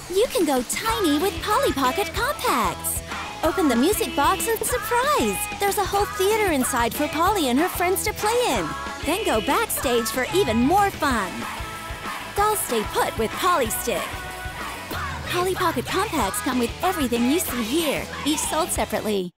You can go tiny with Polly Pocket Compacts. Open the music box and surprise! There's a whole theater inside for Polly and her friends to play in. Then go backstage for even more fun. Dolls stay put with Polly Stick. Polly Pocket Compacts come with everything you see here, each sold separately.